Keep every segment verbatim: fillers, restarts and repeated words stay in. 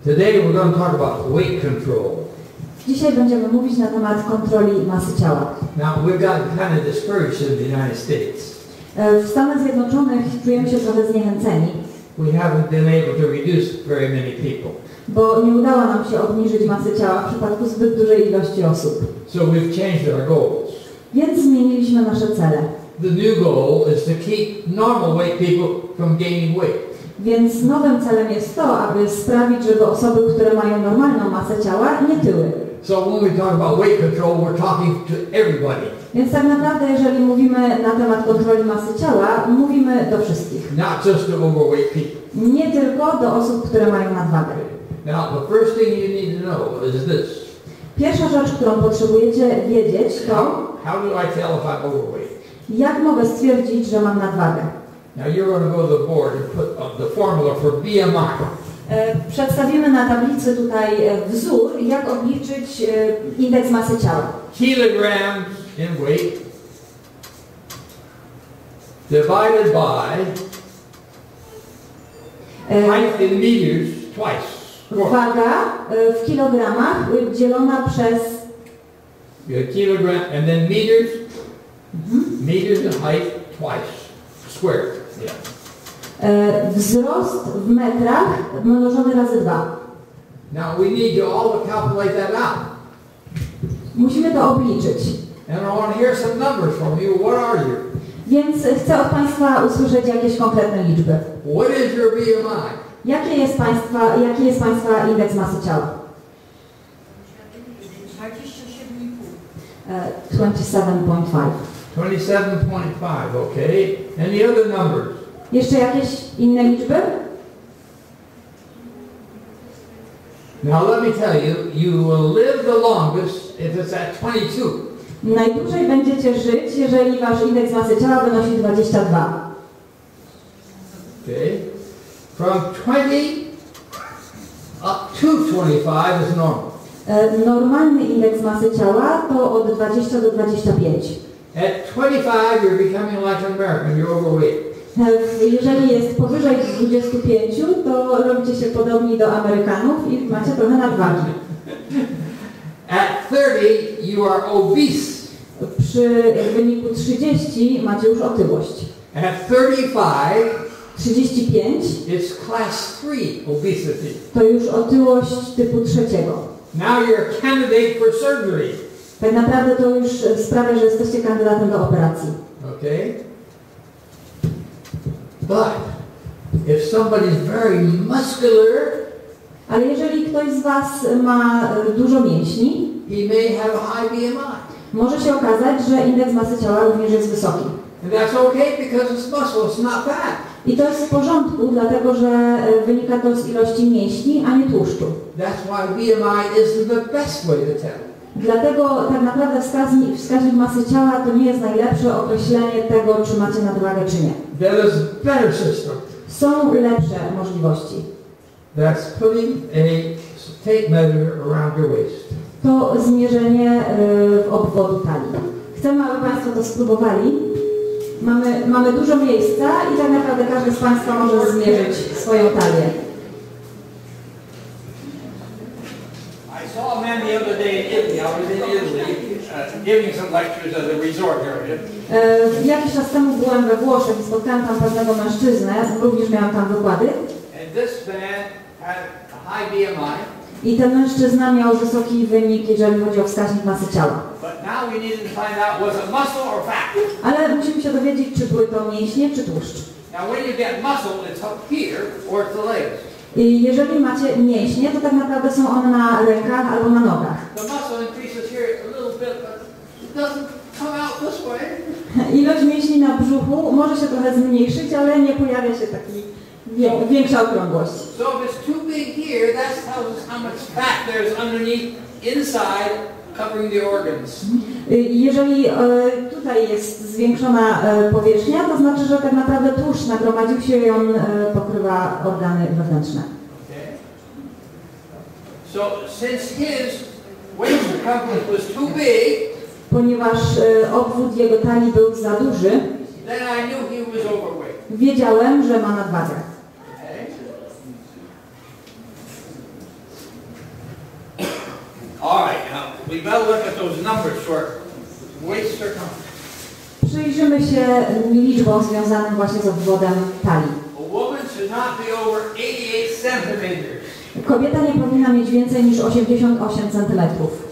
Today we're going to talk about weight control. Dzisiaj będziemy mówić na temat kontroli masy ciała. Now we've gotten kind of discouraged in the United States. W Stanach Zjednoczonych czujemy się trochę zniechęceni. We haven't been able to reduce very many people. Bo nie udało nam się obniżyć masy ciała w przypadku zbyt dużej ilości osób. So we've changed our goals. Więc zmieniliśmy nasze cele. The new goal is to keep normal weight people from gaining weight. Więc nowym celem jest to, aby sprawić, żeby osoby, które mają normalną masę ciała, nie tyły. So when we talk about weight control, we're talking to everybody. Więc tak naprawdę, jeżeli mówimy na temat kontroli masy ciała, mówimy do wszystkich. Not just to overweight people. Nie tylko do osób, które mają nadwagę. Now the first thing you need to know is this. Pierwsza rzecz, którą potrzebujecie wiedzieć, to how do I tell if I'm overweight? Jak mogę stwierdzić, że mam nadwagę? Now you're going to go to the board and put up the formula for B M I. Przedstawimy na tablicy tutaj wzór, jak obliczyć indeks masy ciała. Kilograms in weight divided by height in meters twice. Waga w kilogramach dzielona przez kilogram and then meters. Mm-hmm. Meters in height twice squared. Yeah. Wzrost w metrach mnożony razy dwa. Now we need to all calculate that out. Musimy to obliczyć. And I want to hear some numbers from you. What are you? Więc chcę od Państwa usłyszeć jakieś konkretne liczby. What is your B M I? Jakie jest Państwa, jaki jest Państwa indeks masy ciała? twenty-seven point five. twenty-seven point five, okay. Any other numbers? Jeszcze jakieś inne liczby? Now let me tell you, you will live the longest if it's at twenty-two. Najdłużej będziecie żyć, jeżeli Wasz indeks masy ciała wynosi dwadzieścia dwa. Okay. From twenty up to twenty-five is normal. Normalny indeks masy ciała to od dwudziestu do dwudziestu pięciu. At twenty-five you're becoming like an American, you're overweight. Jeżeli jest powyżej dwudziestu pięciu, to robicie się podobni do Amerykanów i macie trochę nadwagi. At thirty you are obese. Przy wyniku trzydziestu macie już otyłość. At thirty-five trzydzieści pięć it's class three obesity. To już otyłość typu trzeciego. Now you're a candidate for surgery. Tak naprawdę to już sprawia, że jesteście kandydatem do operacji. Okay? But if somebody's very muscular, ale jeżeli ktoś z Was ma dużo mięśni, he may have a high B M I. Może się okazać, że indeks masy ciała również jest wysoki. And that's okay because it's muscle, it's not fat. I to jest w porządku, dlatego że wynika to z ilości mięśni, a nie tłuszczu. That's why B M I isn't the best way to tell. Dlatego tak naprawdę wskaźnik, wskaźnik masy ciała to nie jest najlepsze określenie tego, czy macie nadwagę, czy nie. There is a better system. Są lepsze możliwości. That's putting a tape measure around your waist. To zmierzenie w obwodu talii. Chcemy, aby Państwo to spróbowali. Mamy, mamy dużo miejsca i tak naprawdę każdy z Państwa może zmierzyć swoją talię. I saw a man the other day in Italy. I was in Italy uh, giving some lectures at a resort area. E, jakiś czas temu byłem we Włoszech i spotkałem tam pewnego mężczyznę, również miałem tam wykłady. And this man had a high B M I. I ten mężczyzna miał wysoki wynik, jeżeli chodzi o wskaźnik masy ciała. Ale musimy się dowiedzieć, czy były to mięśnie, czy tłuszcz. I jeżeli macie mięśnie, to tak naprawdę są one na rękach albo na nogach. Ilość mięśni na brzuchu może się trochę zmniejszyć, ale nie pojawia się taki większa okrągłość. So if it's too big here, that tells us how much fat there's underneath, inside, covering the organs. Jeżeli e, tutaj jest zwiększona e, powierzchnia, to znaczy, że tak naprawdę tłuszcz nagromadził się i on e, pokrywa organy wewnętrzne. Okay. So since his waist circumference was too big, ponieważ e, obwód jego talii był za duży, then I knew he was overweight. Wiedziałem, że ma nadwagę. those numbers for waist circumference. Przyjrzymy się liczbom związanym właśnie z obwodem talii. A woman should not be over eighty-eight centimeters. Kobieta nie powinna mieć więcej niż osiemdziesiąt osiem centymetrów.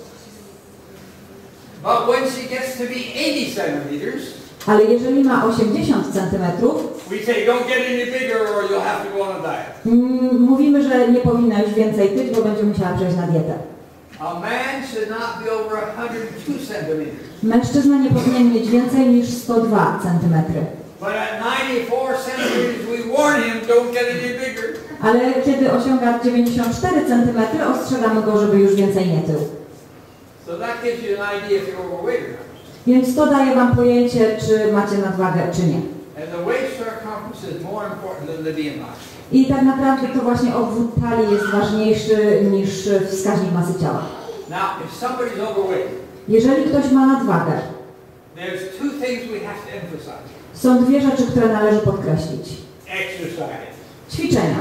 But when she gets to be eighty centimeters, Ale jeżeli ma osiemdziesiąt centymetrów, we say don't get any bigger or you'll have to go on a diet. mm, mówimy, że nie powinna już więcej tyć, bo będzie musiała przejść na dietę. A man should not be over one hundred two centimeters. Mężczyzna nie powinien mieć więcej niż sto dwa centymetry. But at ninety-four centimeters, we warn him, don't get any bigger. Ale kiedy osiąga dziewięćdziesiąt cztery centymetry, ostrzegamy go, żeby już więcej nie tył. So that gives you an idea if you're overweight or not. Więc to daje Wam pojęcie, czy macie nadwagę, czy nie. And the waist circumference is more important than the B M I. I tak naprawdę to właśnie obwód talii jest ważniejszy niż wskaźnik masy ciała. Now, if somebody's overweight, Jeżeli ktoś ma nadwagę, there's two things we have to emphasize. są dwie rzeczy, które należy podkreślić. Exercise. Ćwiczenia.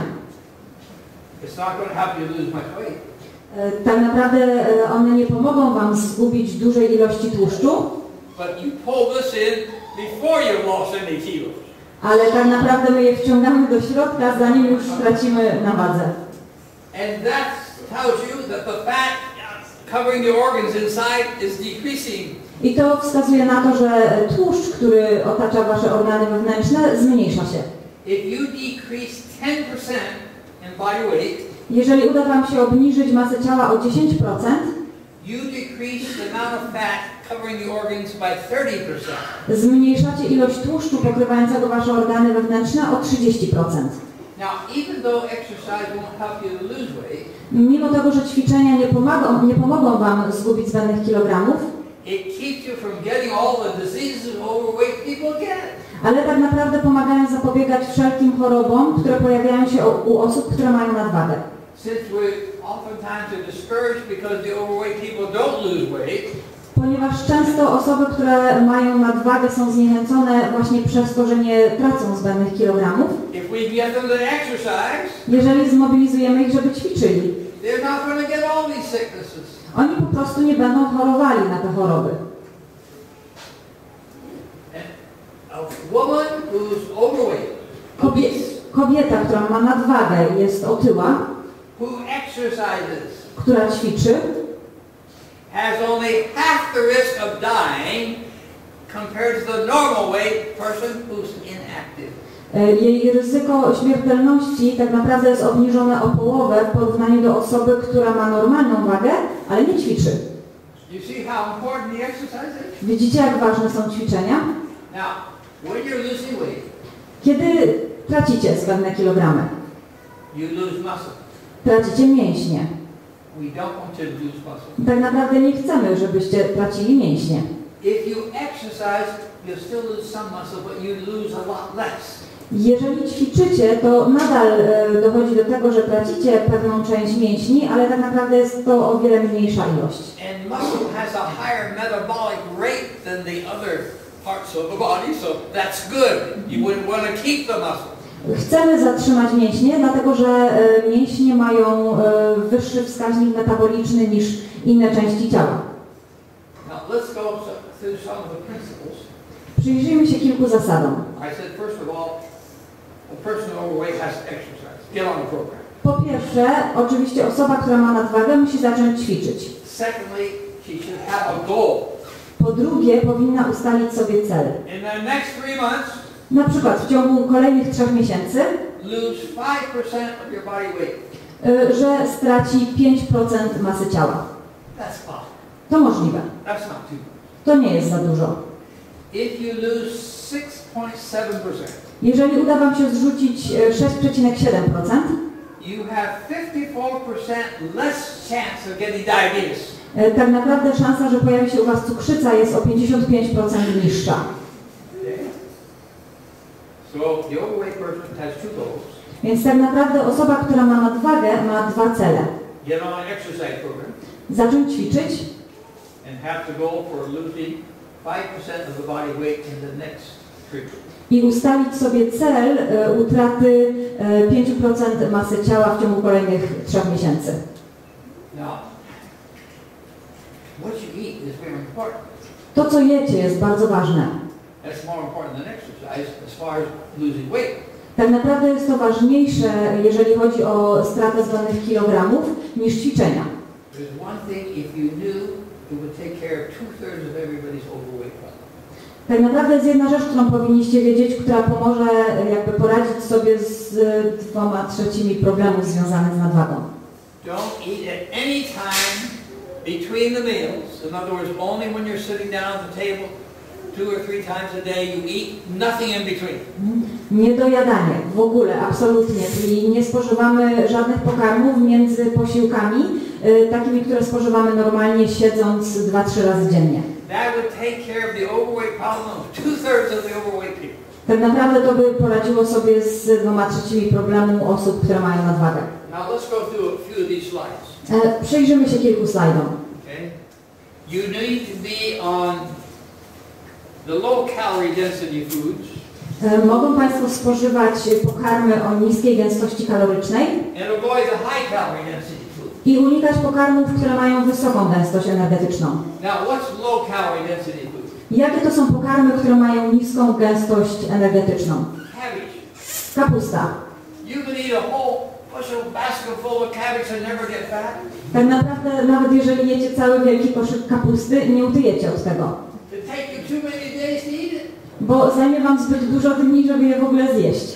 It's not going to help you lose much weight. E, Tak naprawdę e, one nie pomogą Wam zgubić dużej ilości tłuszczu, But you pull this in before you've lost any kilos. ale tak naprawdę my je wciągamy do środka, zanim już stracimy na wadze. And that tells you that the fat covering the organs inside is decreasing. I to wskazuje na to, że tłuszcz, który otacza Wasze organy wewnętrzne, zmniejsza się. If you decrease ten percent in body weight, Jeżeli uda Wam się obniżyć masę ciała o dziesięć procent, you decrease the amount of fat covering the organs by thirty percent. zmniejszacie ilość tłuszczu pokrywającego Wasze organy wewnętrzne o trzydzieści procent. Now, even though exercise won't help you to lose weight, Mimo tego, że ćwiczenia nie pomogą, nie pomogą Wam zgubić zbędnych kilogramów, it keeps you from getting all the diseases overweight people get. ale tak naprawdę pomagają zapobiegać wszelkim chorobom, które pojawiają się u osób, które mają nadwagę. Since we oftentimes are discouraged because the overweight people don't lose weight, Ponieważ często osoby, które mają nadwagę, są zniechęcone właśnie przez to, że nie tracą zbędnych kilogramów. if we get them to exercise, Jeżeli zmobilizujemy ich, żeby ćwiczyli, they're not going to get all these sicknesses. oni po prostu nie będą chorowali na te choroby. A woman who's overweight, Kobie obese, kobieta, która ma nadwagę, jest otyła, who exercises, która ćwiczy, has only half the risk of dying compared to the normal weight person who's inactive. e, jej ryzyko śmiertelności tak naprawdę jest obniżone o połowę w porównaniu do osoby, która ma normalną wagę, ale nie ćwiczy. You see how important the exercise is? Widzicie, jak ważne są ćwiczenia? Now, when you're losing weight, Kiedy tracicie zbędne kilogramy, you lose muscle. tracicie mięśnie. We don't want you to lose muscle. Tak naprawdę nie chcemy, żebyście tracili mięśnie. If you exercise, you'll still lose some muscle, but you lose a lot less. Jeżeli ćwiczycie, to nadal e, dochodzi do tego, że tracicie pewną część mięśni, ale tak naprawdę jest to o wiele mniejsza ilość. And muscle has a higher metabolic rate than the other parts of the body, so that's good. You wouldn't want to keep the muscle. Chcemy zatrzymać mięśnie, dlatego że e, mięśnie mają e, wyższy wskaźnik metaboliczny niż inne części ciała. Now let's go through some of the principles. Przyjrzyjmy się kilku zasadom. I said first of all, a person overweight has to exercise. Get on the program. Po pierwsze, oczywiście osoba, która ma nadwagę, musi zacząć ćwiczyć. Secondly, she should have a goal. Po drugie, powinna ustalić sobie cel. In the next three months, Na przykład w ciągu kolejnych trzech miesięcy, lose five percent of your body weight. y, że straci pięć procent masy ciała. That's possible. To możliwe. That's not too much. To nie jest za dużo. If you lose six point seven percent, Jeżeli uda Wam się zrzucić y, sześć przecinek siedem procent, you have fifty-four percent less chance of getting diabetes. y, tak naprawdę szansa, że pojawi się u Was cukrzyca, jest o pięćdziesiąt pięć procent niższa. Okay? So the overweight person has two goals. Więc tak naprawdę osoba, która ma nadwagę, ma dwa cele. Get on an exercise program Zacząć ćwiczyć and have to go for losing five percent of the body weight in the next three months. i ustalić sobie cel y, utraty y, pięć procent masy ciała w ciągu kolejnych trzech miesięcy. Now, what you eat is important. To, co jecie, jest bardzo ważne. That's more important than exercise as far as losing weight. Tak naprawdę jest to ważniejsze, jeżeli chodzi o stratę zwanych kilogramów, niż ćwiczenia. There's one thing, if you knew, it would take care of two-thirds of everybody's overweight problem. Tak naprawdę jest jedna rzecz, którą powinniście wiedzieć, która pomoże jakby poradzić sobie z dwoma trzecimi problemów związanych z nadwagą. Don't eat at any time between the meals. In other words, only when you're sitting down at the table, two or three times a day, you eat, nothing in between. Niedojadanie, w ogóle, absolutnie, czyli nie spożywamy żadnych pokarmów między posiłkami, y, takimi, które spożywamy normalnie siedząc dwa trzy razy dziennie. That would take care of the overweight problem of two-thirds of the overweight people. Tak naprawdę to by poradziło sobie z dwoma trzecimi problemu osób, które mają nadwagę. Now let's go through a few of these slides. E, przyjrzymy się kilku slajdom. Okay? You need to be on the low calorie density foods E, mogą Państwo spożywać pokarmy o niskiej gęstości kalorycznej and avoid the high calorie density foods. i unikać pokarmów, które mają wysoką gęstość energetyczną. Now what's low calorie density food? Jakie to są pokarmy, które mają niską gęstość energetyczną? Cabbage. Kapusta. You can eat a whole bushel basket full of cabbage and never get fat. Tak naprawdę, nawet jeżeli jecie cały wielki koszyk kapusty, nie utyjecie od tego. It take you too many days to eat it. Bo zajmie Wam zbyt dużo dni, żeby je w ogóle zjeść.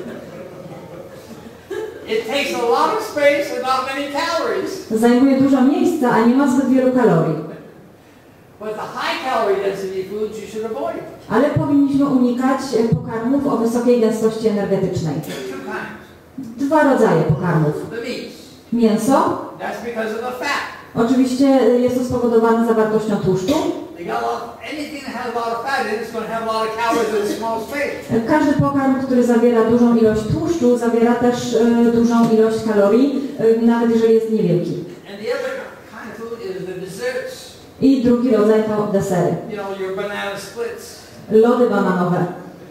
It takes a lot of space and not many calories. Zajmuje dużo miejsca, a nie ma zbyt wielu kalorii. But the high calorie density foods you should avoid. Ale powinniśmy unikać pokarmów o wysokiej gęstości energetycznej. Two kinds. Dwa rodzaje pokarmów. The meats. Mięso. That's because of the fat. Oczywiście jest to spowodowane zawartością tłuszczu. They got a lot, anything that has a lot of fat in it is going to have a lot of calories in a small space. Każdy pokarm, który zawiera dużą ilość tłuszczu, zawiera też e, dużą ilość kalorii, e, nawet jeżeli jest niewielki. And the other kind of food is the desserts. I drugi rodzaj to desery. You know, your banana splits, Lody bananowe,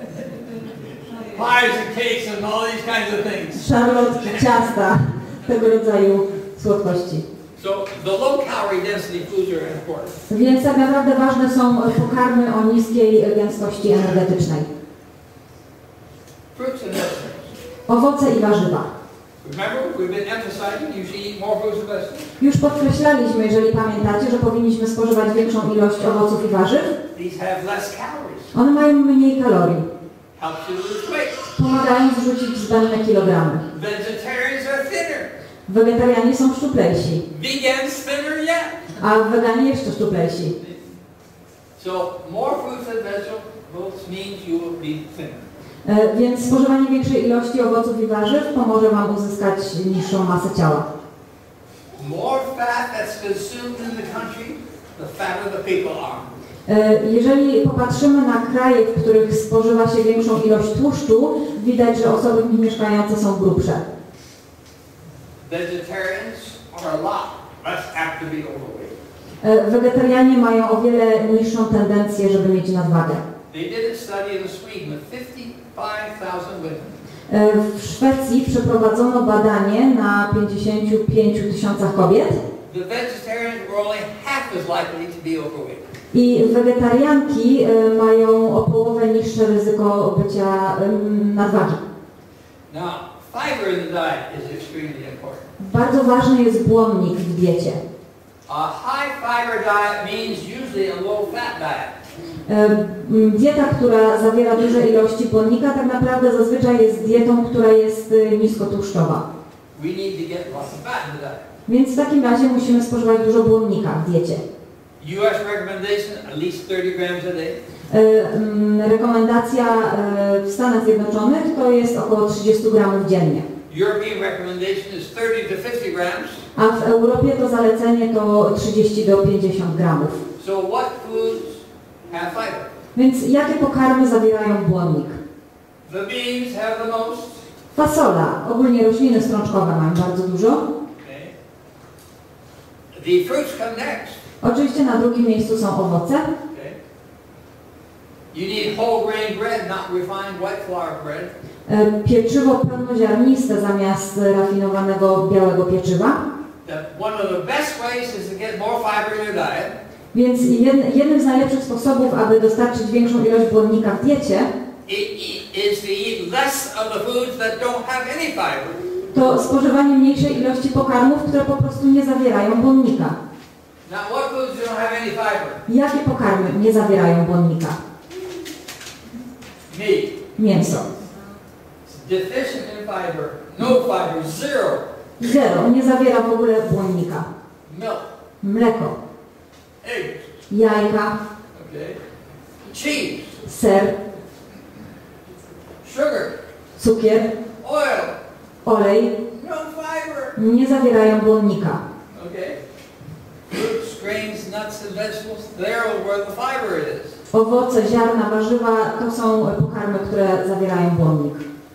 pies and cakes and all these kinds of things. szarlotki, ciasta, tego rodzaju słodkości. So the low calorie density foods are important. Więc tak naprawdę ważne są pokarmy o niskiej gęstości energetycznej. Fruits and vegetables. Owoce i warzywa. Remember, we've been emphasizing you should eat more fruits and vegetables. Już podkreślaliśmy, jeżeli pamiętacie, że powinniśmy spożywać większą ilość owoców i warzyw. These have less calories. One mają mniej kalorii. Helps you lose weight. Pomagają zrzucić zbędne kilogramy. Vegetarians are thinner. Wegetarianie są szczuplejsi, Vegans thinner yet. a weganie jeszcze szczuplejsi. So more fruits and vegetables means you will be thinner. E, więc spożywanie większej ilości owoców i warzyw pomoże Wam uzyskać niższą masę ciała. More fat that's consumed in the country, the fatter the people are. E, jeżeli popatrzymy na kraje, w których spożywa się większą ilość tłuszczu, widać, że osoby w nich mieszkające są grubsze. Vegetarians are a lot less apt to be overweight. E, wegetarianie mają o wiele niższą tendencję, żeby mieć nadwagę. They did a study in Sweden with fifty-five thousand women. E, w Szwecji przeprowadzono badanie na pięćdziesięciu pięciu tysiącach kobiet. The vegetarians were only half as likely to be overweight. I wegetarianki e, mają o połowę niższe ryzyko bycia e, nadwagi. Now, fiber in the diet is extremely important. Bardzo ważny jest błonnik w diecie. A high fiber diet means usually a low fat diet. E, m, Dieta, która zawiera duże ilości błonnika, tak naprawdę zazwyczaj jest dietą, która jest e, niskotłuszczowa. We need to get lots of fat in the diet. Więc w takim razie musimy spożywać dużo błonnika w diecie. U S recommendation, at least thirty grams a day. E, m, Rekomendacja e, w Stanach Zjednoczonych to jest około trzydzieści gramów dziennie. European recommendation is thirty to fifty grams. A w Europie to zalecenie to trzydzieści do pięćdziesięciu gramów. So what foods have fiber? Więc jakie pokarmy zawierają błonnik? The beans have the most. Fasola, ogólnie rośliny strączkowe mają bardzo dużo. Okay. The fruits come next. Oczywiście na drugim miejscu są owoce. Okay. You need whole grain bread, not refined white flour bread. E, Pieczywo pełnoziarniste zamiast rafinowanego białego pieczywa. The, one of the best ways is to get more fiber in your diet. Więc jed, jednym z najlepszych sposobów, aby dostarczyć większą ilość błonnika w diecie, i- i- is to eat less of the foods that don't have any fiber. to spożywanie mniejszej ilości pokarmów, które po prostu nie zawierają błonnika. Now, what foods don't have any fiber? Jakie pokarmy nie zawierają błonnika? Meat. Mięso. It's deficient in fiber. No fiber. Zero. Zero. Nie zawiera w ogóle błonnika. Milk. Mleko. Eggs. Jajka. Okay. Cheese. Ser. Sugar. Cukier. Oil. Olej. No fiber. Nie zawierają błonnika. Okay. Fruits, grains, nuts, and vegetables. They're where the fiber is. Owoce, ziarna, warzywa to są pokarmy, które zawierają błonnik.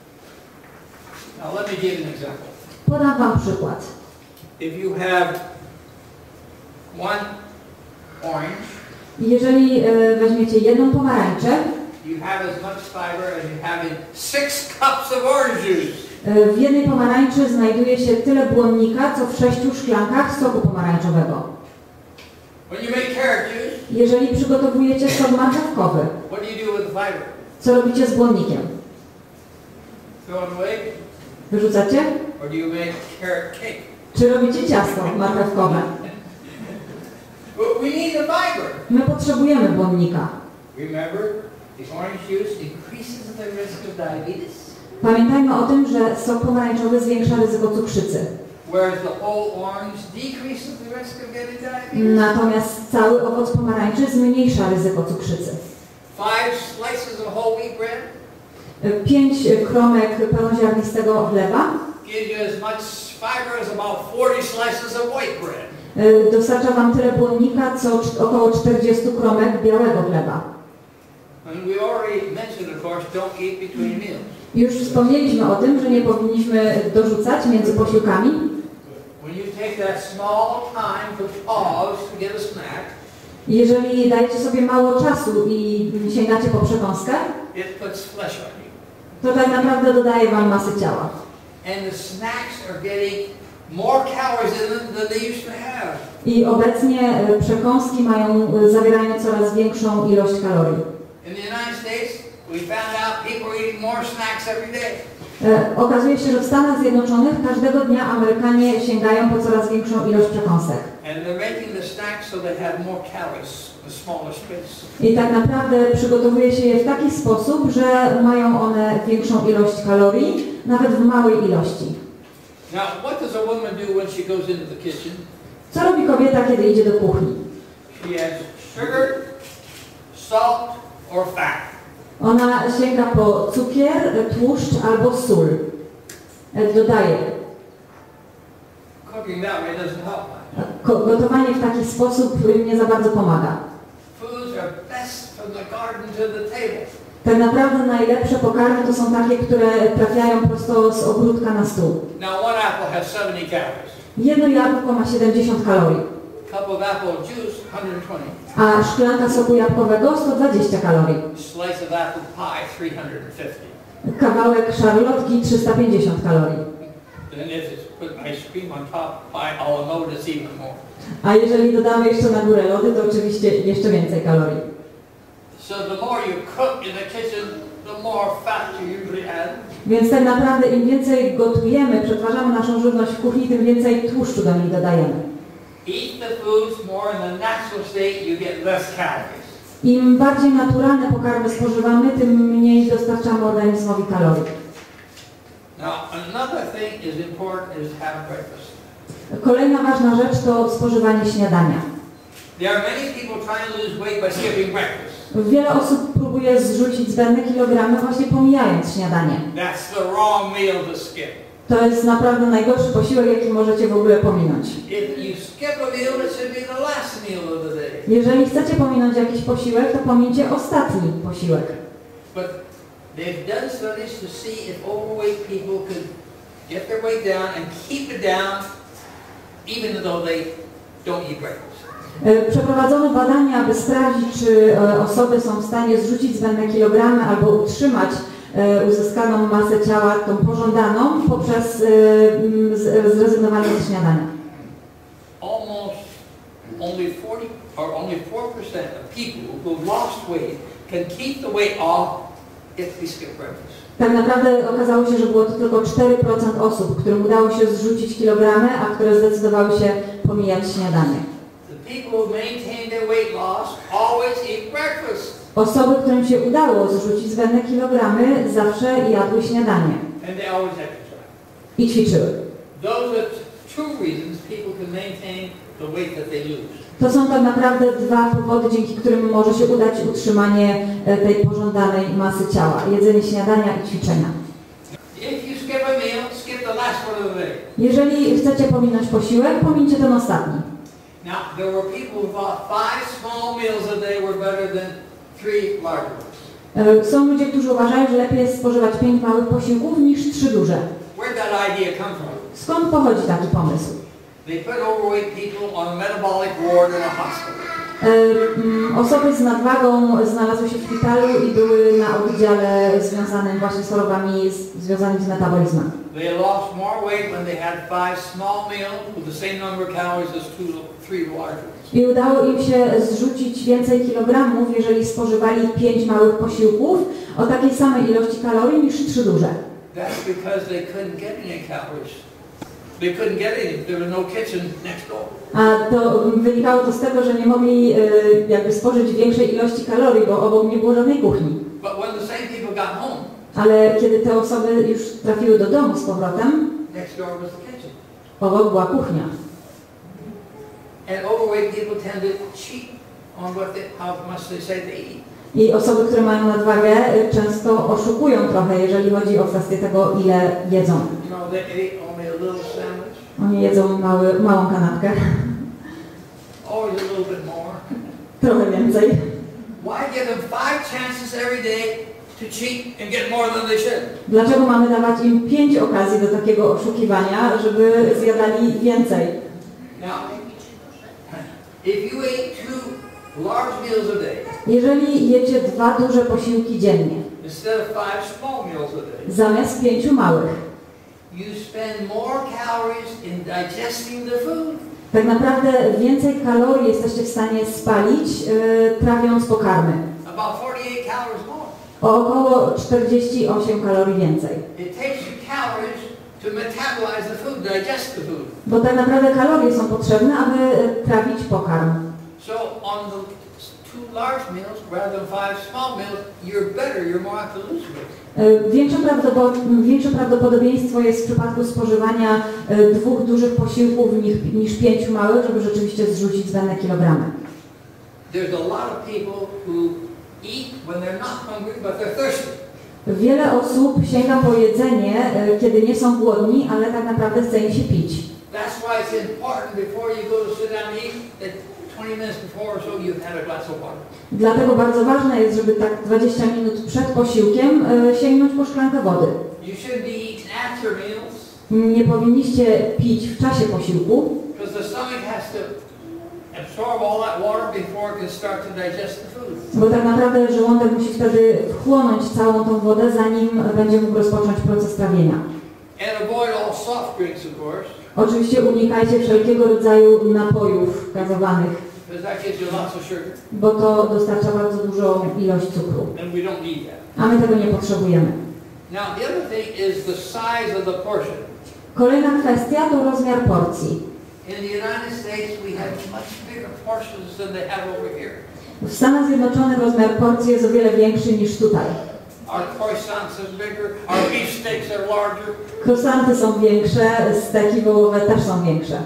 Now, let me give you an example. Podam Wam przykład. If you have one orange, Jeżeli e, weźmiecie jedną pomarańczę, you have as much fiber as you have in six cups of orange juice. e, w jednej pomarańczy znajduje się tyle błonnika, co w sześciu szklankach soku pomarańczowego. When you make carrot juice, Jeżeli przygotowujecie sok marchewkowy, what do you do with the fiber? co robicie z błonnikiem? Throw it away? Wyrzucacie? Or do you make carrot cake? Czy robicie ciasto marchewkowe? But we need the fiber. My potrzebujemy błonnika. Remember, the orange juice increases the risk of diabetes, Pamiętajmy o tym, że sok pomarańczowy zwiększa ryzyko cukrzycy. whereas the whole orange decreases the risk of getting diabetes. Natomiast cały owoc pomarańczy zmniejsza ryzyko cukrzycy. Five slices of whole wheat bread Pięć kromek pełnoziarnistego chleba gives you as much fiber as about forty slices of white bread. y, dostarcza Wam tyle błonnika, co cz- około czterdzieści kromek białego chleba. And we already mentioned, of course, don't eat between meals. Już wspomnieliśmy o tym, że nie powinniśmy dorzucać między posiłkami. When you take that small time to pause to get a snack, Jeżeli dajecie sobie mało czasu i sięgacie po przekąskę, it puts flesh on you. to tak naprawdę dodaje Wam masy ciała. And the snacks are getting more calories in them than they used to have. I obecnie y, przekąski mają, y, zawierają coraz większą ilość kalorii. In the United States, we found out people are eating more snacks every day. E, Okazuje się, że w Stanach Zjednoczonych każdego dnia Amerykanie sięgają po coraz większą ilość przekąsek. And they're making the snacks so they have more calories in a smaller space. I tak naprawdę przygotowuje się je w taki sposób, że mają one większą ilość kalorii, nawet w małej ilości. Now, what does a woman do when she goes into the kitchen? Co robi kobieta, kiedy idzie do kuchni? She adds sugar, salt, or fat. Ona sięga po cukier, tłuszcz albo sól. E, Dodaje. Cooking that way doesn't help much. Ko- Gotowanie w taki sposób nie za bardzo pomaga. Foods are best from the garden to the table. Tak naprawdę najlepsze pokarmy to są takie, które trafiają prosto z ogródka na stół. Now, one apple has seventy calories. Jedno jabłko ma siedemdziesiąt kalorii, A cup of apple juice, one hundred twenty. a szklanka soku jabłkowego sto dwadzieścia kalorii. Slice of apple pie, three hundred fifty. Kawałek szarlotki trzysta pięćdziesiąt kalorii. Then if it's put ice cream on top pie, I'll notice even more. A jeżeli dodamy jeszcze na górę lody, to oczywiście jeszcze więcej kalorii. So the more you cook in the kitchen, the more fat you usually add. Więc tak naprawdę im więcej gotujemy, przetwarzamy naszą żywność w kuchni, tym więcej tłuszczu do niej dodajemy. Eat the foods more in the natural state, you get less calories. Im bardziej naturalne pokarmy spożywamy, tym mniej dostarczamy organizmowi kalorii. Now, another thing is important is to have breakfast. Kolejna ważna rzecz to spożywanie śniadania. There are many people trying to lose weight by skipping breakfast. Wiele osób próbuje zrzucić zbędne kilogramy właśnie pomijając śniadanie. That's the wrong meal to skip. To jest naprawdę najgorszy posiłek, jaki możecie w ogóle pominąć. If you skip a meal, it should be the last meal of the day. Jeżeli chcecie pominąć jakiś posiłek, to pomincie ostatni posiłek. But they've done studies to see if overweight people could get their weight down and keep it down even though they don't eat breakfast. E, Przeprowadzono badania, aby sprawdzić, czy e, osoby są w stanie zrzucić zbędne kilogramy albo utrzymać e, uzyskaną masę ciała, tą pożądaną, poprzez e, m, z- zrezygnowanie ze śniadania. Almost only forty or only four percent of people who lost weight can keep the weight off if they skip breakfast. Tak naprawdę okazało się, że było to tylko cztery procent osób, którym udało się zrzucić kilogramy, a które zdecydowały się pomijać śniadanie. The people who maintain their weight loss always eat breakfast. Osoby, którym się udało zrzucić zbędne kilogramy, zawsze jadły śniadanie And they always exercise. i ćwiczyły. Those are two reasons people can maintain the weight that they lose. To są tak naprawdę dwa powody, dzięki którym może się udać utrzymanie tej pożądanej masy ciała. Jedzenie śniadania i ćwiczenia. If you skip a meal, skip the last one of the day. Jeżeli chcecie pominąć posiłek, pomińcie ten ostatni. Now, there were people who thought five small meals a day were better than three large ones. Są ludzie, którzy uważają, że lepiej jest spożywać pięć małych posiłków niż trzy duże. Where did that idea come from? Skąd pochodzi taki pomysł? They put overweight people on a metabolic ward in a hospital. Osoby z nadwagą znalazły się w szpitalu i były na oddziale związanym właśnie z chorobami z, związanymi z metabolizmem. They lost more weight when they had five small meals with the same number of calories as two, three large ones. I udało im się zrzucić więcej kilogramów, jeżeli spożywali pięć małych posiłków o takiej samej ilości kalorii niż trzy duże. That's because they couldn't get any calories. They couldn't get any. There was no kitchen next door. A to wynikało to z tego, że nie mogli e, jakby spożyć większej ilości kalorii, bo obok nie było żadnej kuchni. But when the same people got home, Ale kiedy te osoby już trafiły do domu z powrotem, next door was the kitchen. obok była kuchnia. And overweight people tend to cheat on what they, how much they say they eat. I osoby, które mają nadwagę, e, często oszukują trochę, jeżeli chodzi o kwestię tego, ile jedzą. You know, they ate only a little sandwich, Oni jedzą mały, małą kanapkę, always a little bit more. trochę więcej. Why give them five chances every day to cheat and get more than they should? Dlaczego mamy dawać im pięć okazji do takiego oszukiwania, żeby zjadali więcej? Now, if you ate two large meals a day Jeżeli jecie dwa duże posiłki dziennie, instead of five small meals a day, zamiast pięciu małych, you spend more calories in digesting the food. tak naprawdę więcej kalorii jesteście w stanie spalić, yy, trawiąc pokarmy. About forty-eight calories more. O około czterdzieści osiem kalorii więcej. It takes you calories to metabolize the food, digest the food. Bo tak naprawdę kalorie są potrzebne, aby trawić pokarm. So on the two large meals rather than five small meals, you're better, you're more apt to lose weight. Większe, prawdopod- większe prawdopodobieństwo jest w przypadku spożywania dwóch dużych posiłków niż, niż pięciu małych, żeby rzeczywiście zrzucić zbędne kilogramy. There's a lot of people who eat when they're not hungry, but they're thirsty. Wiele osób sięga po jedzenie, kiedy nie są głodni, ale tak naprawdę chce im się pić. That's why it's important before you go to sit down and eat that twenty minutes before or so you've had a glass of water. Dlatego bardzo ważne jest, żeby tak dwadzieścia minut przed posiłkiem e, sięgnąć po szklankę wody. You should be eating after meals Nie powinniście pić w czasie posiłku, because the stomach has to absorb all that water before it can start to digest the food. bo tak naprawdę żołądek musi wtedy wchłonąć całą tą wodę, zanim będzie mógł rozpocząć proces trawienia. And avoid all soft drinks, of course, Oczywiście unikajcie wszelkiego rodzaju napojów gazowanych, because that gives you lots of sugar, bo to dostarcza bardzo dużą ilość cukru, and we don't need that. a my tego nie potrzebujemy. Now, the other thing is the size of the portion. Kolejna kwestia to rozmiar porcji. In the United States, we have much bigger portions than they have over here. W Stanach Zjednoczonych rozmiar porcji jest o wiele większy niż tutaj. Our croissants are bigger, our beef steaks are larger. Croissanty są większe, steki wołowe też są większe.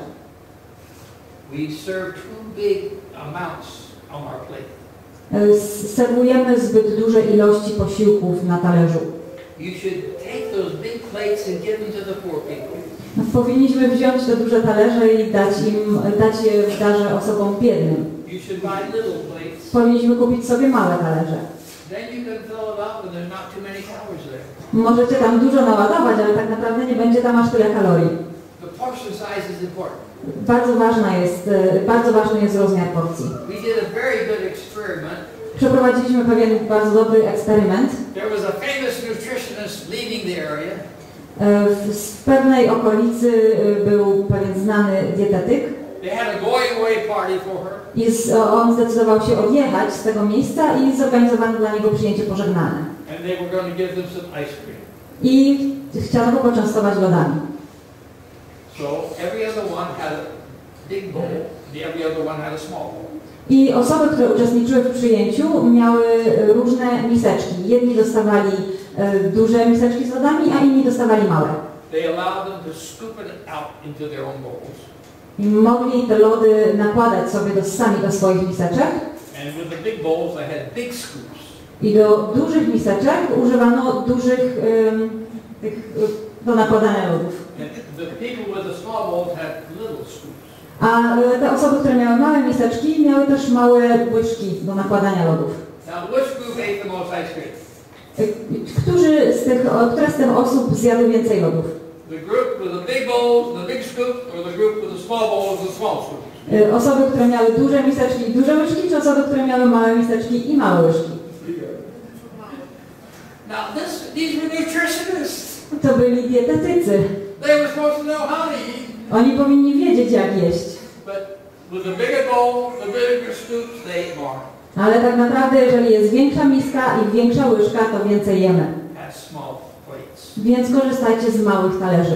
We serve too big amounts on our plate. S- Serwujemy zbyt duże ilości posiłków na talerzu. You should take those big plates and give them to the poor people. Powinniśmy wziąć te duże talerze i dać im, dać je w darze osobom biednym. You should buy little plates. Powinniśmy kupić sobie małe talerze. Then you can fill it up and there's not too many calories there. Możecie tam dużo naładować, ale tak naprawdę nie będzie tam aż tyle kalorii. The portion size is important. Bardzo ważna jest, e, bardzo ważny jest rozmiar porcji. We did a very good experiment. Przeprowadziliśmy pewien bardzo dobry eksperyment. There was a famous nutritionist leaving the area. E, W, w pewnej okolicy e, był pewien znany dietetyk. They had a going away party for her. I z, on zdecydował się odjechać z tego miejsca i zorganizowano dla niego przyjęcie pożegnalne. And they were going to give them some ice cream. I chciano go poczęstować lodami. So every other one had a big bowl, the every other one had a small bowl. I osoby, które uczestniczyły w przyjęciu, miały różne miseczki. Jedni dostawali e, duże miseczki z lodami, a inni dostawali małe. They allowed them to scoop it out into their own bowls. I mogli te lody nakładać sobie do, sami do swoich miseczek. And with the big bowls, they had big scoops. I do dużych miseczek używano dużych ym, tych, y, do nakładania lodów. And the people with the small bowls had little scoops. A y, te osoby, które miały małe miseczki, miały też małe łyżki do nakładania lodów. Now, which group ate the most ice cream? Y, Którzy z tych, o, które z tych osób zjadły więcej lodów? The group with the big bowls, the big scoop, or the group with the small bowls, the small scoop? Y, Osoby, które miały duże miseczki i duże łyżki, czy osoby, które miały małe miseczki i małe łyżki? Now, this, these were nutritionists. To byli dietetycy. They were supposed to know how to eat. Oni powinni wiedzieć, jak jeść. But with the bigger bowl, the bigger scoops, they ate more. Ale tak naprawdę, jeżeli jest większa miska i większa łyżka, to więcej jemy. Have small plates. Więc korzystajcie z małych talerzy.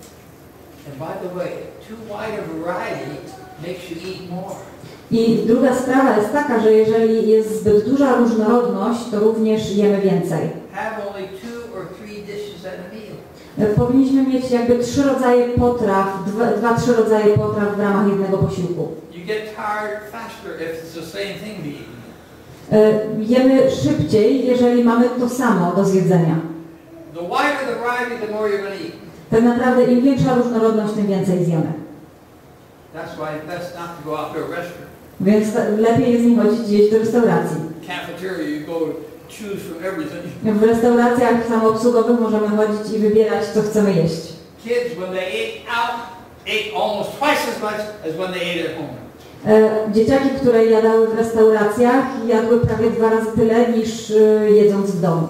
And by the way, too wide a variety makes you eat more. I druga sprawa jest taka, że jeżeli jest zbyt duża różnorodność, to również jemy więcej. Have only two or three dishes at a meal. Powinniśmy mieć jakby trzy rodzaje potraw, dwa, dwa, trzy rodzaje potraw w ramach jednego posiłku. You get tired faster if it's the same thing to eat. E, Jemy szybciej, jeżeli mamy to samo do zjedzenia. The wider the variety, the more you're going to eat. Tak naprawdę im większa różnorodność, tym więcej zjemy. That's why it's best not to go out to a restaurant. Więc lepiej jest nie chodzić gdzieś do restauracji. Cafeteria, you go choose from everything. W restauracjach samoobsługowych możemy chodzić i wybierać, co chcemy jeść. Kids, when they ate out, ate almost twice as much as when they ate at home. E, dzieciaki, które jadały w restauracjach, jadły prawie dwa razy tyle niż e, jedząc w domu.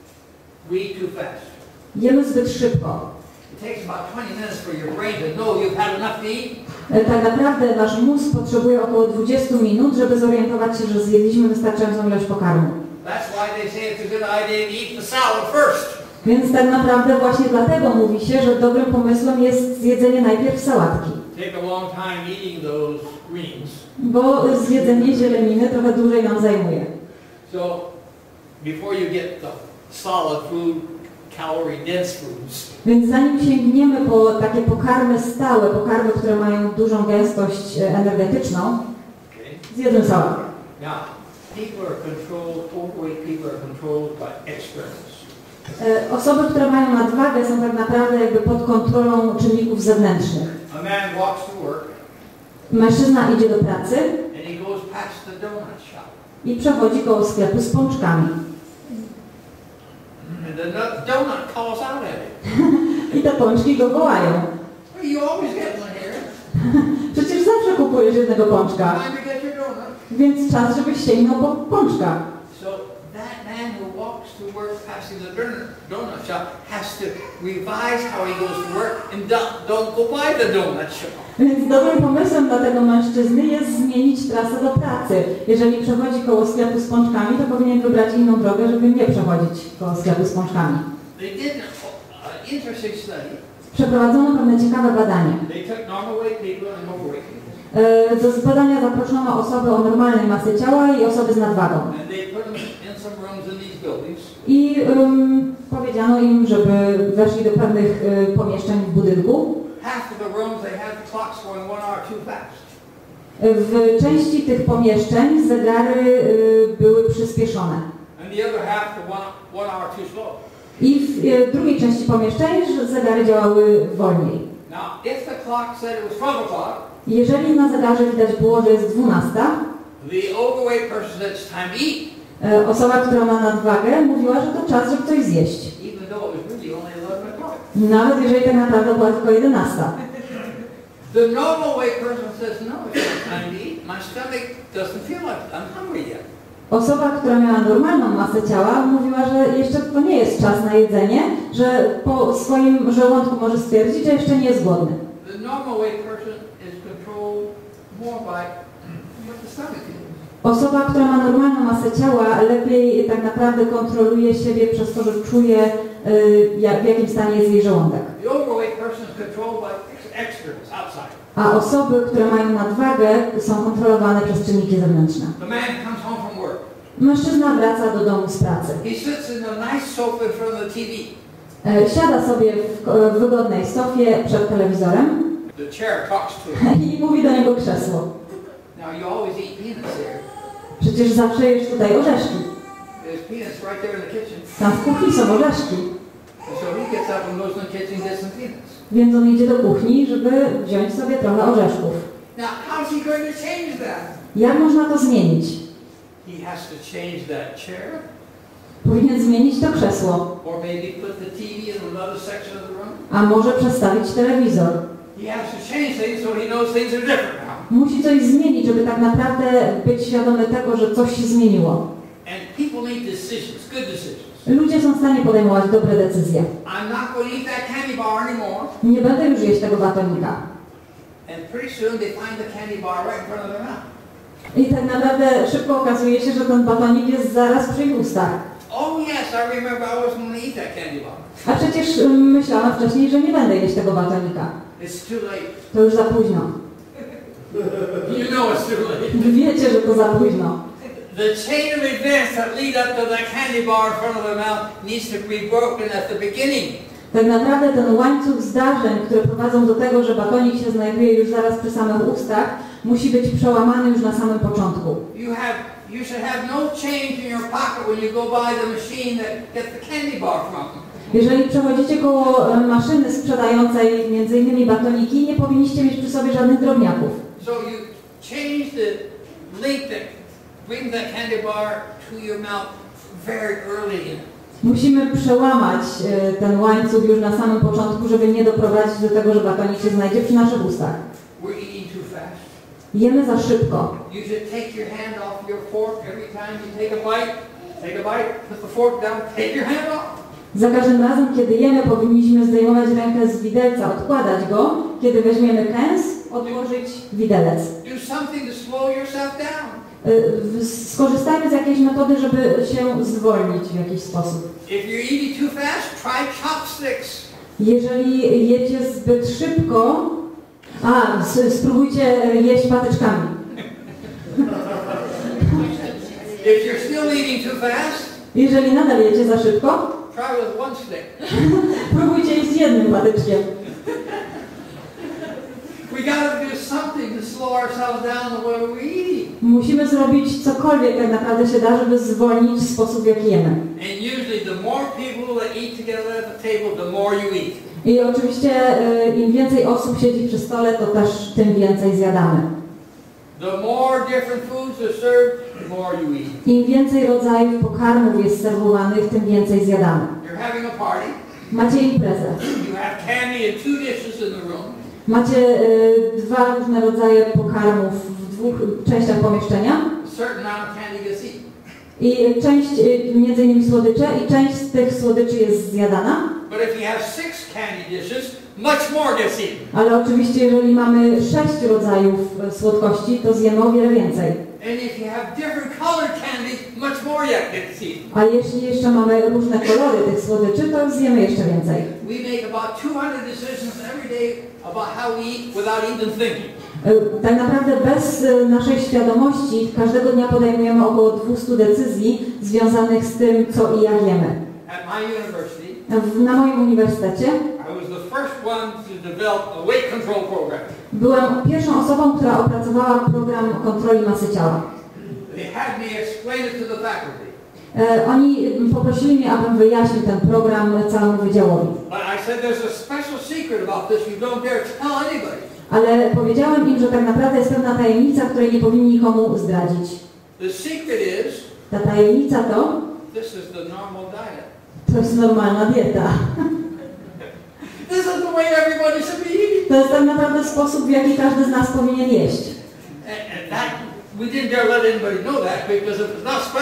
We eat too fast. Jemy zbyt szybko. It takes about twenty minutes for your brain to know you've had enough to eat. E, tak naprawdę wasz mózg potrzebuje około dwudziestu minut, żeby zorientować się, że zjedliśmy wystarczającą ilość pokarmu. That's why they say it's a good idea to eat the salad first. Więc tak naprawdę właśnie dlatego mówi się, że dobrym pomysłem jest zjedzenie najpierw sałatki. Take a long time eating those greens. Bo zjedzenie zieleniny trochę dłużej nam zajmuje. So before you get the solid food, calorie dense foods, Więc zanim sięgniemy po takie pokarmy stałe, pokarmy, które mają dużą gęstość e, energetyczną, okay? zjedzmy sałatkę. Now, people are controlled, overweight people are controlled by externals. E, Osoby, które mają nadwagę, są tak naprawdę jakby pod kontrolą czynników zewnętrznych. A man walks to work Mężczyzna idzie do pracy and he goes past the donut shop. i przechodzi koło sklepu z pączkami. And the no- donut calls out at him. I te pączki go wołają. Well, you always get one here. Przecież zawsze kupujesz jednego pączka, Time to get your donut. więc czas, żebyś sięgnął po pączka. So that man who walks to work passing the donut, donut shop has to revise how he goes to work and don't, don't go by the donut shop. Więc dobrym pomysłem dla tego mężczyzny jest zmienić trasę do pracy. Jeżeli przechodzi koło sklepu z pączkami, to powinien wybrać inną drogę, żeby nie przechodzić koło sklepu z pączkami. They did an interesting study. Przeprowadzono pewne ciekawe badanie. They took normal weight people and overweight people. E, Do badania zaproszono osoby o normalnej masy ciała i osoby z nadwagą. And they put them in some rooms in these buildings. I um, powiedziano im, żeby weszli do pewnych y, pomieszczeń w budynku. Half of the rooms they had the clocks going one hour too fast. W części tych pomieszczeń zegary y, były przyspieszone. And the other half the one, one hour too slow. I w y, drugiej części pomieszczeń zegary działały wolniej. Now, if the clock said it was twelve o'clock, Jeżeli na zegarze widać było, że jest dwunasta, the overweight person said it's time to eat, y, osoba, która ma nadwagę, mówiła, że to czas, żeby coś zjeść. even though it was really only eleven o'clock. Nawet jeżeli tak naprawdę była tylko jedenasta. The normal weight person says, no, it's not time to eat. My stomach doesn't feel like I'm hungry yet. Osoba, która miała normalną masę ciała, mówiła, że jeszcze to nie jest czas na jedzenie, że po swoim żołądku może stwierdzić, że jeszcze nie jest głodny. The normal weight person is controlled more by what the stomach is. Osoba, która ma normalną masę ciała, lepiej tak naprawdę kontroluje siebie przez to, że czuje, y, jak, w jakim stanie jest jej żołądek. The overweight person is controlled by externals outside. A osoby, które mają nadwagę, są kontrolowane przez czynniki zewnętrzne. The man comes home from work. Mężczyzna wraca do domu z pracy. He sits in a nice sofa in front of the T V. E, Siada sobie w, w wygodnej sofie przed telewizorem The chair talks to him. i mówi do niego krzesło. Now you always eat peanuts here. Przecież zawsze jesz tutaj orzeszki. There's peanuts right there in the kitchen. Tam w kuchni są orzeszki. And so he gets up and goes in the kitchen and gets some peanuts. Więc on idzie do kuchni, żeby wziąć sobie trochę orzeszków. Now how's he going to change that? Jak można to zmienić? He has to change that chair. Powinien zmienić to krzesło. Or maybe put the T V in another section of the room. A może przestawić telewizor. He has to change things so he knows things are different now. Musi coś zmienić, żeby tak naprawdę być świadomy tego, że coś się zmieniło. And people make decisions, good decisions. Ludzie są w stanie podejmować dobre decyzje. I'm not going to eat that candy bar anymore. Nie będę już jeść tego batonika. And pretty soon they find the candy bar right in front of their mouth. I tak naprawdę szybko okazuje się, że ten batonik jest zaraz przy ich ustach. Oh yes, I remember I wasn't going to eat that candy bar. A przecież y, myślałam wcześniej, że nie będę jeść tego batonika. It's too late. To już za późno. You know it's too late. Wy wiecie, że to za późno. The chain of events that lead up to that candy bar in front of the mouth needs to be broken at the beginning. Tak naprawdę ten łańcuch zdarzeń, które prowadzą do tego, że batonik się znajduje już zaraz przy samych ustach, musi być przełamany już na samym początku. You have, you should have no change in your pocket when you go by the machine that gets the candy bar from. Jeżeli przechodzicie koło e, maszyny sprzedającej między innymi batoniki, nie powinniście mieć przy sobie żadnych drobniaków. So you change the link that brings that candy bar to your mouth very early. Musimy przełamać e, ten łańcuch już na samym początku, żeby nie doprowadzić do tego, że batonik się znajdzie przy naszych ustach. We're eating too fast. Jemy za szybko. You should take your hand off your fork every time you take a bite. Take a bite, put the fork down, take your hand off. Za każdym razem, kiedy jemy, powinniśmy zdejmować rękę z widelca, odkładać go. Kiedy weźmiemy kęs, odłożyć widelec. Do something to slow yourself down. Y, Skorzystajmy z jakiejś metody, żeby się zwolnić w jakiś sposób. If you're eating too fast, try chopsticks. Jeżeli jecie zbyt szybko, a s- spróbujcie jeść patyczkami. If you're still eating too fast, Jeżeli nadal jecie za szybko, try with one stick. próbujcie jeść jednym patyczkiem. We gotta do something to slow ourselves down the way we're eating. Musimy zrobić cokolwiek tak naprawdę się da, żeby zwolnić sposób, w jaki jemy. And usually the more people that eat together at the table, the more you eat. I oczywiście y, im więcej osób siedzi przy stole, to też tym więcej zjadamy. The more different foods are served, the more you eat. Im więcej rodzajów pokarmów jest serwowanych, tym więcej zjadamy. You're having a party. Macie imprezę. You have candy in two dishes in the room. Macie y, dwa różne rodzaje pokarmów w dwóch częściach pomieszczenia. A certain amount of candy gets eaten. I część, y, między innymi słodycze, i część z tych słodyczy jest zjadana. But if you have six candy dishes, much more gets eaten. Ale oczywiście, jeżeli mamy sześć rodzajów e, słodkości, to zjemy o wiele więcej. And if you have different colored candy, much more yet gets eaten. A jeśli jeszcze mamy różne kolory tych słodyczy, to zjemy jeszcze więcej. We make about two hundred decisions every day about how we eat without even thinking. E, Tak naprawdę bez e, naszej świadomości każdego dnia podejmujemy około dwieście decyzji związanych z tym, co i jak jemy. At my university, W- Na moim uniwersytecie I was the first one to develop a weight control program. byłem pierwszą osobą, która opracowała program kontroli masy ciała. They had me explain it to the faculty. E, Oni poprosili mnie, abym wyjaśnił ten program całemu wydziałowi. But I said there's a special secret about this you don't dare tell anybody. Ale powiedziałem im, że tak naprawdę jest pewna tajemnica, której nie powinni nikomu zdradzić. The secret is, Ta tajemnica to, this is the normal diet. to jest normalna dieta. This is the way everybody should be eating. To jest tak naprawdę sposób, w jaki każdy z nas powinien jeść. And, and that, we didn't dare let anybody know that because it was not special.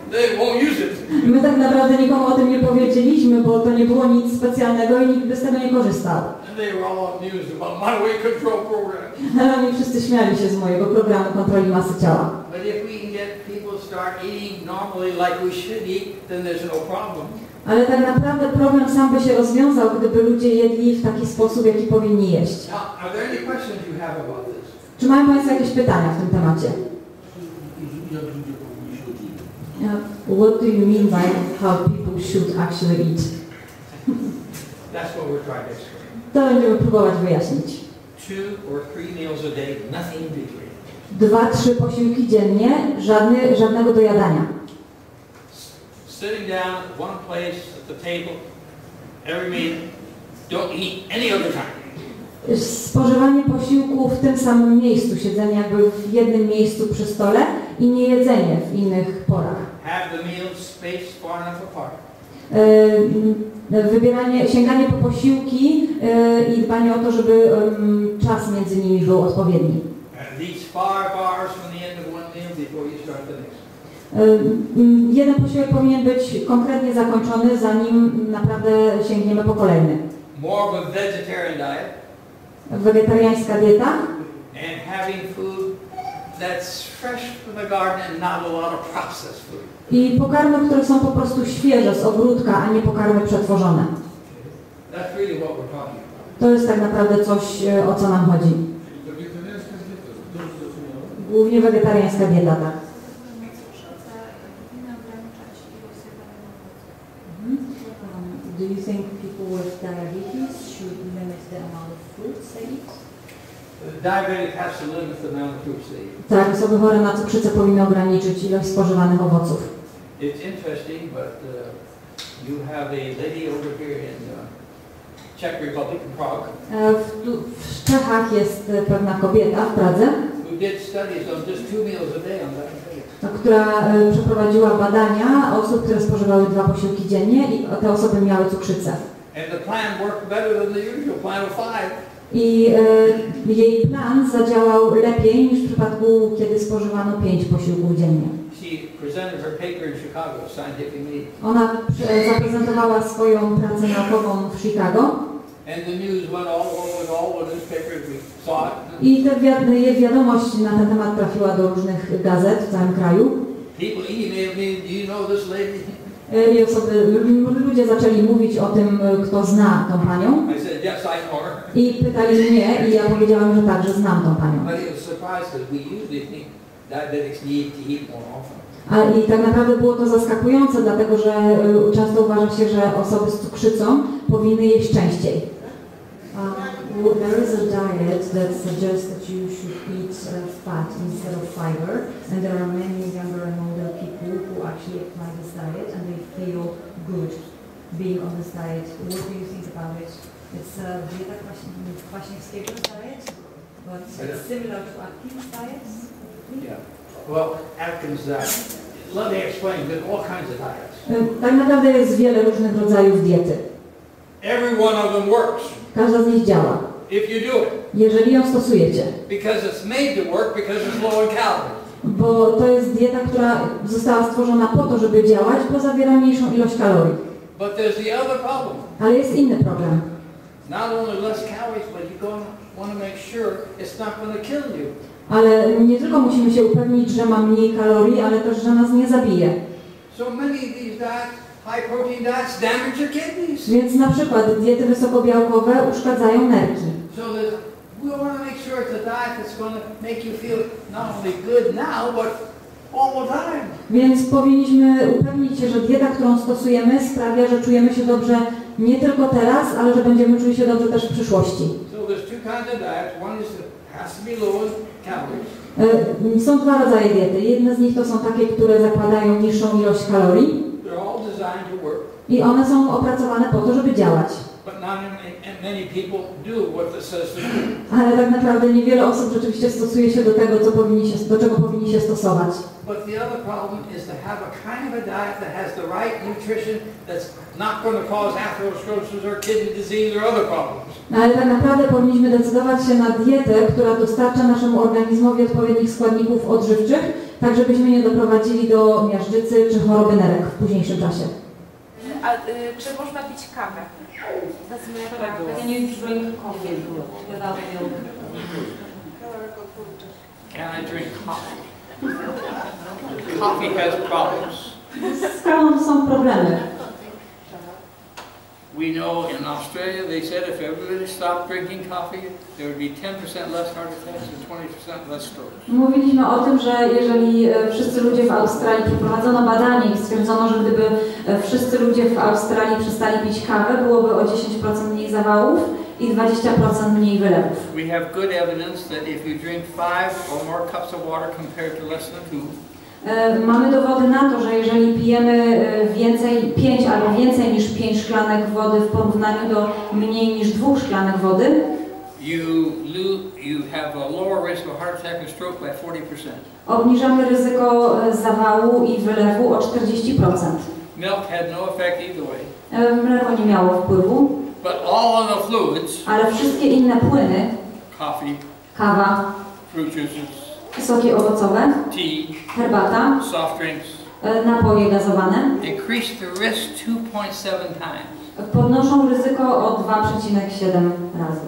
They won't use it. My tak naprawdę nikomu o tym nie powiedzieliśmy, bo to nie było nic specjalnego i nikt by z tego nie korzystał. And they were all amused about my weight control program. Ale oni wszyscy śmiali się z mojego programu kontroli masy ciała. But if we can get people to start eating normally like we should eat, then there's no problem. Ale tak naprawdę problem sam by się rozwiązał, gdyby ludzie jedli w taki sposób, jaki powinni jeść. Now, are there any questions you have about this? Czy mają Państwo jakieś pytania w tym temacie? Uh, What do you mean by how people should actually eat? That's what we're trying to explain. To będziemy próbować wyjaśnić. Two or three meals a day, nothing in between. Dwa, trzy posiłki dziennie, żadny, żadnego dojadania. Sitting down at one place at the table, every meal, don't eat any other time. Spożywanie posiłku w tym samym miejscu, siedzenie jakby w jednym miejscu przy stole i nie jedzenie w innych porach. Have the meals spaced far enough apart. Yy, Wybieranie, sięganie po posiłki yy, i dbanie o to, żeby yy, czas między nimi był odpowiedni. At least five hours from the end of one meal before you start the next. Yy, Jeden posiłek powinien być konkretnie zakończony, zanim naprawdę sięgniemy po kolejny. More of a vegetarian diet. Wegetariańska dieta And having food that's fresh from the garden and not a lot of processed food. i pokarmy, które są po prostu świeże z ogródka, a nie pokarmy przetworzone. That's really what we're talking about. To jest tak naprawdę coś, o co nam chodzi. Głównie wegetariańska dieta, tak. Do you think people with diabetes should limit the amount of fruits they eat? The diabetic has to limit the amount of fruits they eat. Tak, osoby chore na cukrzycę powinny ograniczyć ilość spożywanych owoców. It's interesting, but uh, you have a lady over here in uh, Czech Republic, in Prague, E, W, tu, w Czechach jest e, pewna kobieta w Pradze, who did studies on just two meals a day on diabetes. no, która e, przeprowadziła badania osób, które spożywały dwa posiłki dziennie i te osoby miały cukrzycę. And the plan worked better than the usual plan of five. I e, jej plan zadziałał lepiej niż w przypadku, kiedy spożywano pięć posiłków dziennie. She presented her paper in Chicago, scientific meeting. Ona e, zaprezentowała swoją pracę naukową w Chicago And the news went all over all the newspapers, we saw it. i te wiad jej wiadomość na ten temat trafiła do różnych gazet w całym kraju. People emailed me, do you know this lady? E, I osoby, ludzie zaczęli mówić o tym, kto zna tą panią. I said, yes, I know her. I pytali mnie i ja powiedziałam, że tak, że znam tą panią. But it was surprised because we usually think diabetics need to eat more often. A, I tak naprawdę było to zaskakujące, dlatego że y, często uważa się, że osoby z cukrzycą powinny jeść częściej. Um, there is a diet that suggests that you should eat uh, fat instead of fiber, and there are many younger and older people who actually apply this diet and they feel good being on this diet. What do you think about it? It's a dieta Kwaśniewskiego diet, but it's similar to Atkins diet. Yeah. Well, Atkins diet. Let me explain. There's all kinds of diets. Tak naprawdę jest wiele różnych rodzajów diety. Every one of them works Każda z nich działa, if you do it, jeżeli ją stosujecie. because it's made to work because it's low in calories. Bo to jest dieta, która została stworzona po to, żeby działać, bo zawiera mniejszą ilość kalorii. But there's the other problem. Ale jest inny problem. Not only less calories, but you want to make sure it's not going to kill you. Ale nie tylko musimy się upewnić, że ma mniej kalorii, ale też, że nas nie zabije. So many of these diets, high protein diets, damage your kidneys. Więc na przykład diety wysokobiałkowe uszkadzają nerki. So that we want to make sure it's a diet that's going to make you feel not only good now, but all the time. Więc powinniśmy upewnić się, że dieta, którą stosujemy, sprawia, że czujemy się dobrze nie tylko teraz, ale że będziemy czuli się dobrze też w przyszłości. So there's two kinds of diets. One is that has to be low in calories. E, Są dwa rodzaje diety. Jedne z nich to są takie, które zakładają niższą ilość kalorii They're all designed to work. i one są opracowane po to, żeby działać. But not many people do what this says to do. Ale tak naprawdę niewiele osób rzeczywiście stosuje się do tego, co powinni się, do czego powinni się stosować. But the other problem is to have a kind of a diet that has the right nutrition that's not going to cause atherosclerosis or kidney disease or other problems. Ale tak naprawdę powinniśmy decydować się na dietę, która dostarcza naszemu organizmowi odpowiednich składników odżywczych, tak żebyśmy nie doprowadzili do miażdżycy czy choroby nerek w późniejszym czasie. A y, czy można pić kawę? Can you drink coffee without milk? Can I drink coffee? Coffee has problems. Z kawą są problemy. We know in Australia they said if everybody stopped drinking coffee, there would be ten percent less heart attacks and twenty percent less strokes. Mówiliśmy o tym, że jeżeli e, wszyscy ludzie w Australii przeprowadzono badanie i stwierdzono, że gdyby e, wszyscy ludzie w Australii przestali pić kawę, byłoby o dziesięć procent mniej zawałów i dwadzieścia procent mniej wylewów. We have good evidence that if you drink five or more cups of water compared to less than two, E, Mamy dowody na to, że jeżeli pijemy e, więcej, pięć albo więcej niż pięć szklanek wody w porównaniu do mniej niż dwóch szklanek wody, you lo- you have a lower risk of heart attack and stroke by forty percent. obniżamy ryzyko e, zawału i wylewu o czterdzieści procent. Milk had no effect either way. E, Mleko nie miało wpływu, But all of the fluids, ale wszystkie inne płyny, coffee, kawa, fruit juices, soki owocowe, tea, herbata, soft drinks, e, napoje gazowane, increase the risk two point seven times. podnoszą ryzyko o dwa przecinek siedem razy.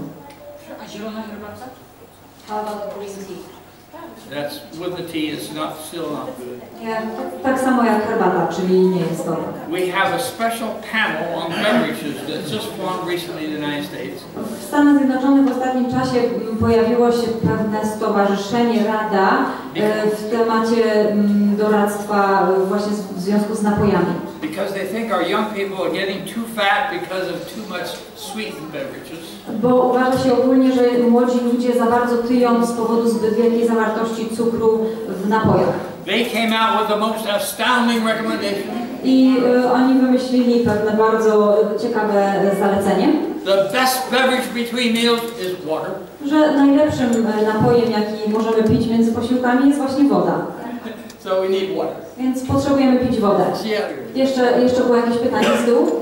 A zielona herbata? How about green tea? That's with the tea, it's not still not good. Nie, tak samo jak herbata, czyli nie jest dobre. We have a special panel on beverages that just formed recently in the United States. W Stanach Zjednoczonych w ostatnim czasie mm, pojawiło się pewne stowarzyszenie, rada e, w temacie mm, doradztwa e, właśnie z- w związku z napojami. Because they think our young people are getting too fat because of too much sweetened beverages. Bo uważa się ogólnie, że młodzi ludzie za bardzo tyją z powodu zbyt wielkiej zawartości cukru w napojach. They came out with the most astounding recommendation. I e, oni wymyślili pewne bardzo ciekawe zalecenie, The best beverage between meals is water. że najlepszym e, napojem, jaki możemy pić między posiłkami, jest właśnie woda. So we need water. Więc potrzebujemy pić wodę. Yeah. Jeszcze, jeszcze było jakieś pytanie z tyłu?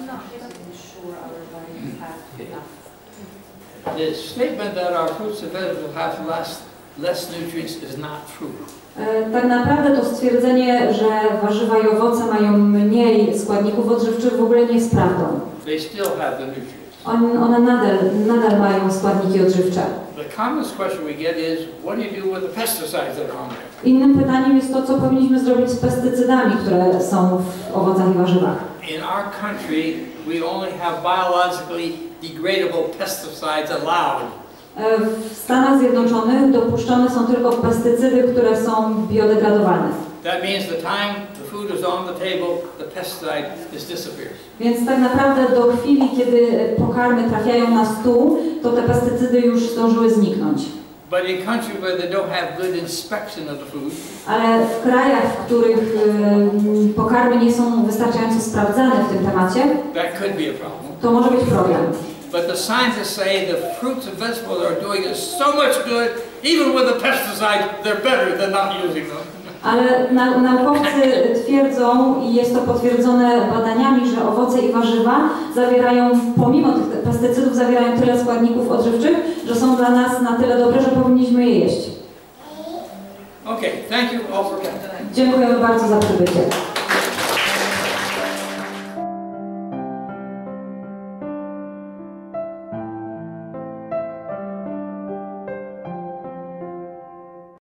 The statement that our fruits and vegetables have less, less nutrients is not true. E, Tak naprawdę to stwierdzenie, że warzywa i owoce mają mniej składników odżywczych w ogóle nie jest prawdą. They still have the nutrients. On, one nadal, nadal mają składniki odżywcze. The commonest question we get is, what do you do with the pesticides that are on there? Innym pytaniem jest to, co powinniśmy zrobić z pestycydami, które są w owocach i warzywach. In our country, we only have biologically degradable pesticides allowed. E, W Stanach Zjednoczonych dopuszczone są tylko pestycydy, które są biodegradowalne. That means the time the food is on the table, the pesticide is disappears. Więc tak naprawdę do chwili, kiedy pokarmy trafiają na stół, to te pestycydy już zdążyły zniknąć. But in countries where they don't have good inspection of the food, Ale w krajach, w których y, pokarmy nie są wystarczająco sprawdzane w tym temacie, that could be a problem. to może być problem. But the scientists say the fruits and vegetables are doing us so much good, even with the pesticides, they're better than not using them. Ale na, naukowcy twierdzą, i jest to potwierdzone badaniami, że owoce i warzywa zawierają, pomimo tych pestycydów, zawierają tyle składników odżywczych, że są dla nas na tyle dobre, że powinniśmy je jeść. Okay, thank you all for coming. Dziękujemy bardzo za przybycie.